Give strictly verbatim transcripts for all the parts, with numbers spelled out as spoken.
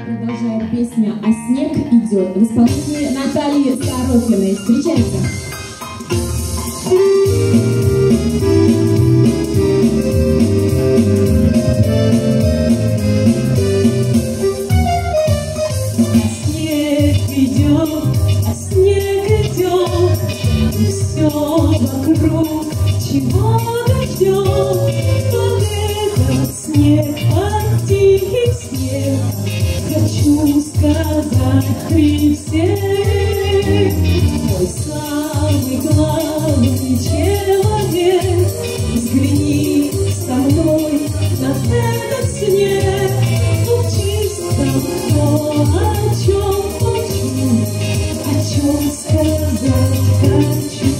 Продолжает песня «А снег идет» в исполнении Натальи Сорокиной. Встречайте! Вокруг чего-то ждет, под этот снег, под тихий снег, хочу сказать при всех, мой самый главный человек, взгляни со мной на этот снег, учись со мной, о чем хочу, о чем сказать хочу.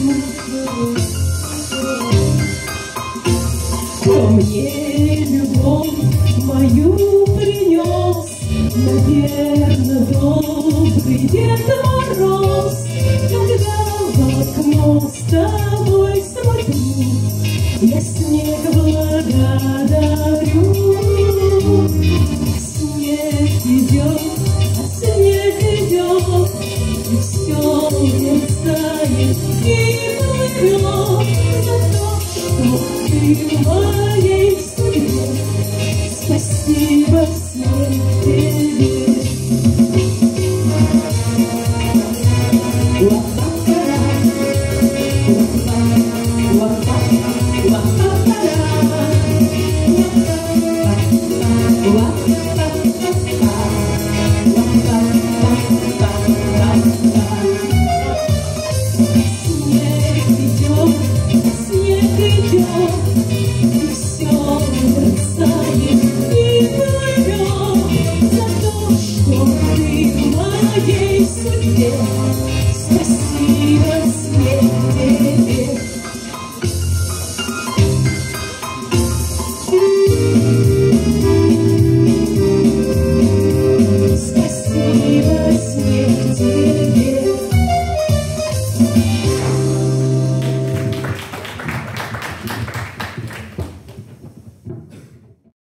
Кто мне любовь мою принес, наверно, добрый Дед Мороз. Когда в окно с тобой смотрю, я снег благодарю. А снег идет, а снег идет, и все мерцает и плывет за то, что ты в моей судьбе. Спасибо всем тебе. Спасибо, свет.